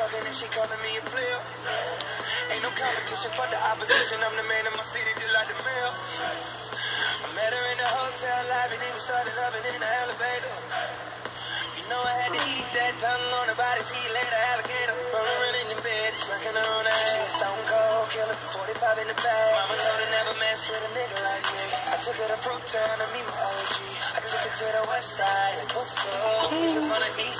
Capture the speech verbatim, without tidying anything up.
talking and she calling me a player. Ain't no competition for the opposition. I'm the man in my city, just like the mail. I met her in the hotel lobby, then we started loving in the elevator. You know I had to eat that tongue on her body, she laid an alligator. Rolling in the bed, smacking her on the ass. She a stone cold killer, forty-five in the bag. Mama told her never mess with a nigga like me. I took her to Fruit Town to meet my O G. I took her to the west side, like what's up? We was on the east